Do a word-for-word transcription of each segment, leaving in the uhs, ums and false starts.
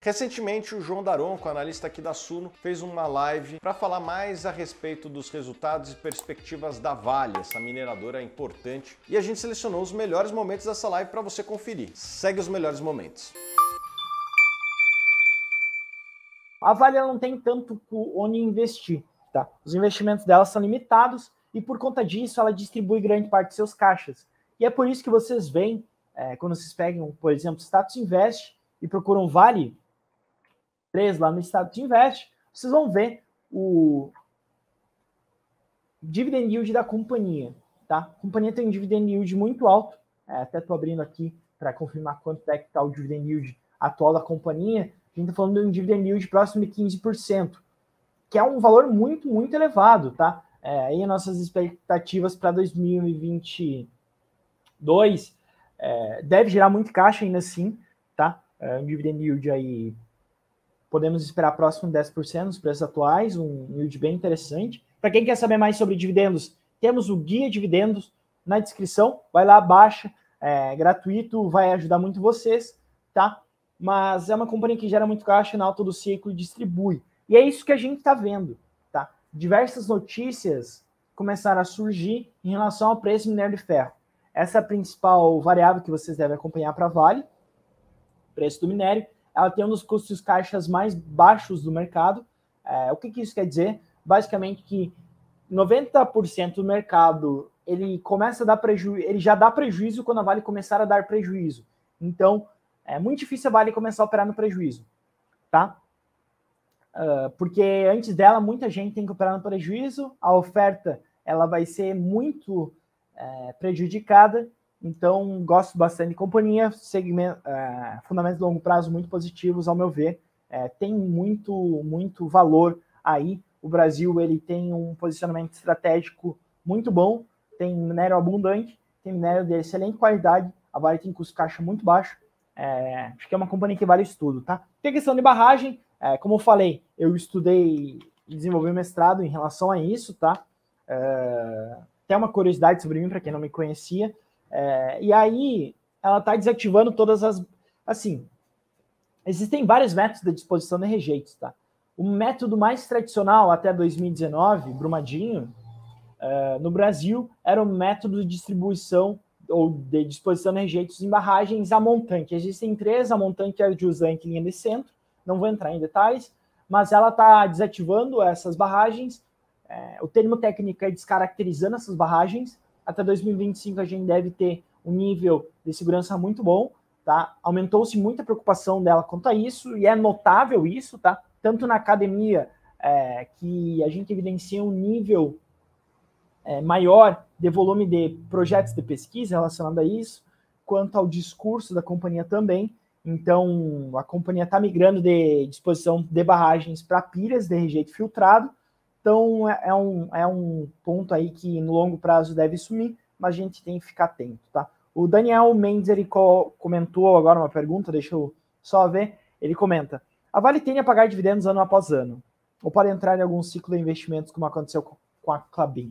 Recentemente, o João Daronco, analista aqui da Suno, fez uma live para falar mais a respeito dos resultados e perspectivas da Vale, essa mineradora importante. E a gente selecionou os melhores momentos dessa live para você conferir. Segue os melhores momentos. A Vale ela não tem tanto onde investir, tá? Os investimentos dela são limitados e por conta disso ela distribui grande parte de seus caixas. E é por isso que vocês veem, é, quando vocês pegam, por exemplo, Status Invest e procuram Vale três lá no Status Invest, vocês vão ver o dividend yield da companhia, tá? A companhia tem um dividend yield muito alto, é, até estou abrindo aqui para confirmar quanto é que está o dividend yield atual da companhia. A gente está falando de um dividend yield próximo de quinze por cento, que é um valor muito, muito elevado, tá? É, aí nossas expectativas para dois mil e vinte e dois é, deve gerar muito caixa ainda assim, tá? É, um dividend yield aí, podemos esperar próximo de dez por cento nos preços atuais, um yield bem interessante. Para quem quer saber mais sobre dividendos, temos o Guia Dividendos na descrição, vai lá, baixa, é gratuito, vai ajudar muito vocês, tá? Mas é uma companhia que gera muito caixa na alta do ciclo e distribui. E é isso que a gente está vendo, tá? Diversas notícias começaram a surgir em relação ao preço do minério de ferro. Essa é a principal variável que vocês devem acompanhar para a Vale, preço do minério. Ela tem um dos custos caixas mais baixos do mercado. É, o que, que isso quer dizer? Basicamente que noventa por cento do mercado ele começa a dar prejuízo, ele já dá prejuízo quando a Vale começar a dar prejuízo. Então, é muito difícil a Vale começar a operar no prejuízo, tá? Uh, porque antes dela, muita gente tem que operar no prejuízo, a oferta ela vai ser muito é, prejudicada. Então, gosto bastante de companhia, segmento, é, fundamentos de longo prazo muito positivos, ao meu ver. É, tem muito, muito valor aí. O Brasil ele tem um posicionamento estratégico muito bom, tem minério abundante, tem minério de excelente qualidade, a Vale tem custo caixa muito baixo. É, acho que é uma companhia que vale estudo, tá? Tem questão de barragem, é, como eu falei, eu estudei e desenvolvi um mestrado em relação a isso, tá? É, tem uma curiosidade sobre mim, para quem não me conhecia. É, e aí, ela está desativando todas as... Assim, existem vários métodos de disposição de rejeitos, tá? O método mais tradicional até dois mil e dezenove, Brumadinho, é, no Brasil, era o método de distribuição ou de disposição de rejeitos em barragens a montante. Existem três, a montante, a jusante e linha de centro, não vou entrar em detalhes, mas ela está desativando essas barragens. É, o termo técnico é descaracterizando essas barragens. Até dois mil e vinte e cinco a gente deve ter um nível de segurança muito bom, tá? Aumentou-se muita preocupação dela quanto a isso, e é notável isso, tá? Tanto na academia, é, que a gente evidencia um nível é, maior de volume de projetos de pesquisa relacionado a isso, quanto ao discurso da companhia também. Então, a companhia está migrando de disposição de barragens para pilhas de rejeito filtrado. Então, é um, é um ponto aí que no longo prazo deve sumir, mas a gente tem que ficar atento, tá? O Daniel Mendes, ele co comentou agora uma pergunta, deixa eu só ver. Ele comenta: a Vale tende a pagar dividendos ano após ano, ou pode entrar em algum ciclo de investimentos, como aconteceu com a Klabin?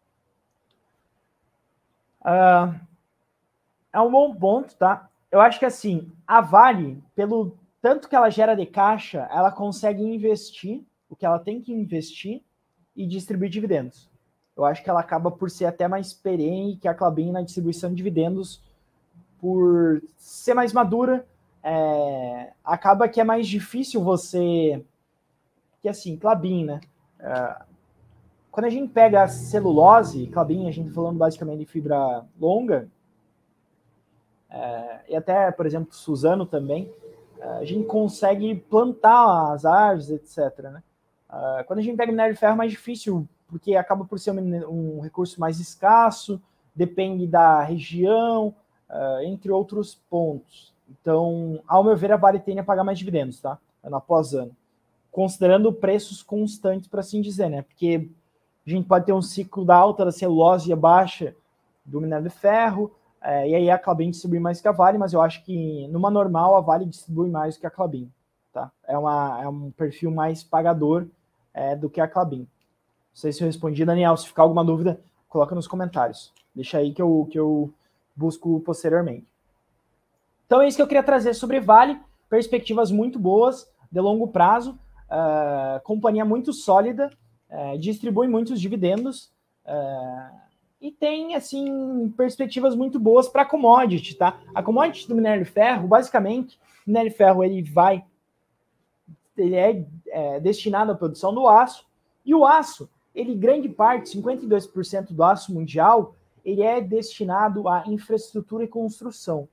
Uh, é um bom ponto, tá? Eu acho que assim, a Vale, pelo tanto que ela gera de caixa, ela consegue investir o que ela tem que investir e distribuir dividendos. Eu acho que ela acaba por ser até mais perene que a Klabin na distribuição de dividendos, por ser mais madura. É, acaba que é mais difícil você... Que assim, Klabin, né? É, quando a gente pega a celulose, Klabin, a gente falando basicamente de fibra longa, é, e até, por exemplo, Suzano também, a gente consegue plantar as árvores, etcétera, né? Uh, quando a gente pega minério de ferro é mais difícil, porque acaba por ser um, um recurso mais escasso, depende da região, uh, entre outros pontos. Então, ao meu ver, a Vale tende a pagar mais dividendos, tá? Ano após ano. Considerando preços constantes, por assim dizer, né? Porque a gente pode ter um ciclo da alta da celulose e a baixa do minério de ferro, uh, e aí a Klabin distribui mais que a Vale, mas eu acho que numa normal a Vale distribui mais que a Klabin. Tá? É, uma, é um perfil mais pagador é, do que a Klabin. Não sei se eu respondi, Daniel. Se ficar alguma dúvida, coloca nos comentários. Deixa aí que eu, que eu busco posteriormente. Então é isso que eu queria trazer sobre Vale. perspectivas muito boas de longo prazo, uh, companhia muito sólida, uh, distribui muitos dividendos uh, e tem, assim, perspectivas muito boas para a commodity, tá? A commodity do minério de ferro, basicamente, o minério de ferro ele vai, ele é, é destinado à produção do aço, e o aço, ele, grande parte, cinquenta e dois por cento do aço mundial, ele é destinado à infraestrutura e construção.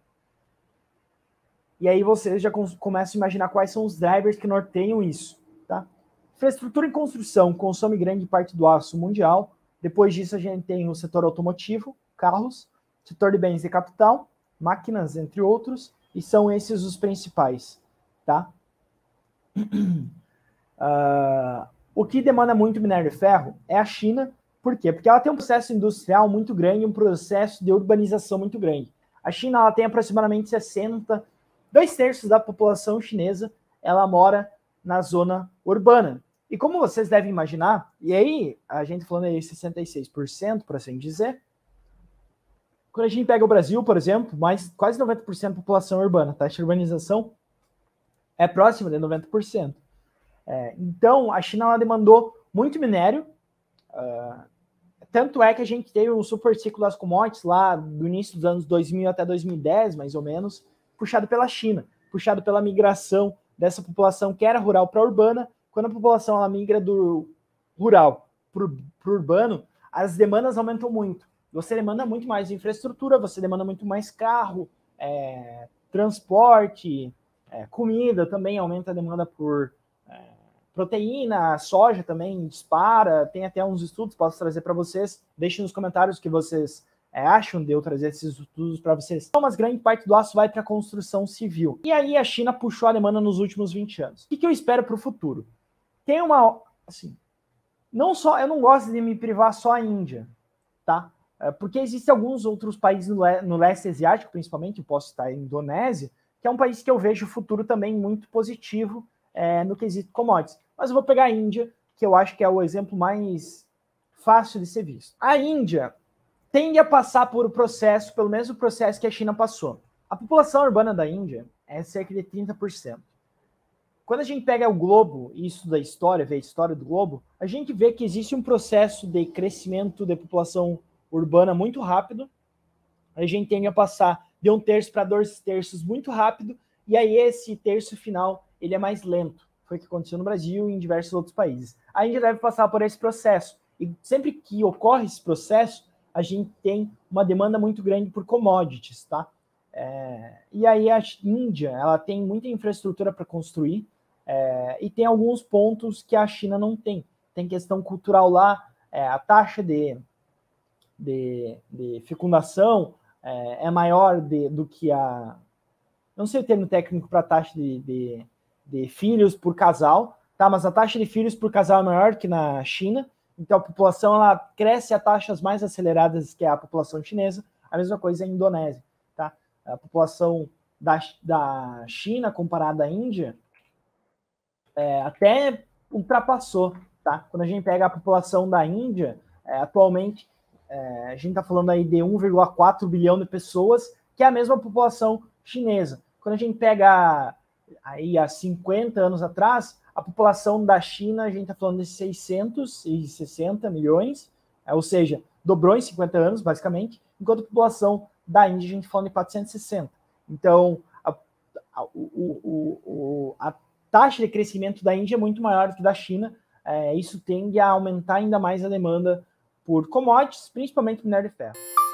E aí vocês já começam a imaginar quais são os drivers que norteiam isso, tá? Infraestrutura e construção consome grande parte do aço mundial. Depois disso a gente tem o setor automotivo, carros, setor de bens de capital, máquinas, entre outros, e são esses os principais, tá? Uh, o que demanda muito minério de ferro é a China. Por quê? Porque ela tem um processo industrial muito grande, um processo de urbanização muito grande. A China ela tem aproximadamente sessenta, dois terços da população chinesa, ela mora na zona urbana. E como vocês devem imaginar, e aí a gente falando aí sessenta e seis por cento, por assim dizer, quando a gente pega o Brasil, por exemplo, mais, quase noventa por cento da população urbana, a taxa de urbanização é próxima de noventa por cento. É, então, a China ela demandou muito minério, uh, tanto é que a gente teve um super ciclo das commodities lá do início dos anos dois mil até dois mil e dez, mais ou menos, puxado pela China, puxado pela migração dessa população que era rural para urbana. Quando a população ela migra do rural para o urbano, as demandas aumentam muito. Você demanda muito mais infraestrutura, você demanda muito mais carro, é, transporte, é, comida também aumenta a demanda por é, proteína, soja também dispara, tem até uns estudos, posso trazer para vocês, deixem nos comentários o que vocês é, acham de eu trazer esses estudos para vocês. Então, mas grande parte do aço vai para a construção civil. E aí a China puxou a demanda nos últimos vinte anos. O que, que eu espero para o futuro? Tem uma, assim, não só, eu não gosto de me privar só a Índia, tá? É, porque existem alguns outros países no, le, no leste asiático, principalmente, eu posso estar em Indonésia, que é um país que eu vejo o futuro também muito positivo é, no quesito commodities. Mas eu vou pegar a Índia, que eu acho que é o exemplo mais fácil de ser visto. A Índia tende a passar por o processo, pelo mesmo processo que a China passou. A população urbana da Índia é cerca de trinta por cento. Quando a gente pega o globo, isso da história, vê a história do globo, a gente vê que existe um processo de crescimento da população urbana muito rápido. A gente tende a passar de um terço para dois terços muito rápido, e aí esse terço final ele é mais lento. Foi o que aconteceu no Brasil e em diversos outros países. A Índia deve passar por esse processo. E sempre que ocorre esse processo, a gente tem uma demanda muito grande por commodities, tá? É, e aí a Índia, ela tem muita infraestrutura para construir, é, e tem alguns pontos que a China não tem. Tem questão cultural lá, é, a taxa de, de, de fecundação é, é maior de, do que a... Não sei o termo técnico para a taxa de, de, de filhos por casal, tá? Mas a taxa de filhos por casal é maior que na China, então a população ela cresce a taxas mais aceleradas que a população chinesa. A mesma coisa em Indonésia, tá? A população da, da China comparada à Índia é, até ultrapassou, tá? Quando a gente pega a população da Índia, é, atualmente é, a gente está falando aí de um vírgula quatro bilhão de pessoas, que é a mesma população chinesa. Quando a gente pega aí há cinquenta anos atrás, a população da China, a gente está falando de seiscentos e sessenta milhões, é, ou seja, dobrou em cinquenta anos, basicamente, enquanto a população da Índia, a gente está falando de quatrocentos e sessenta. Então, a, a, o, o, o, a taxa de crescimento da Índia é muito maior do que da China, é, isso tende a aumentar ainda mais a demanda por commodities, principalmente minério de ferro.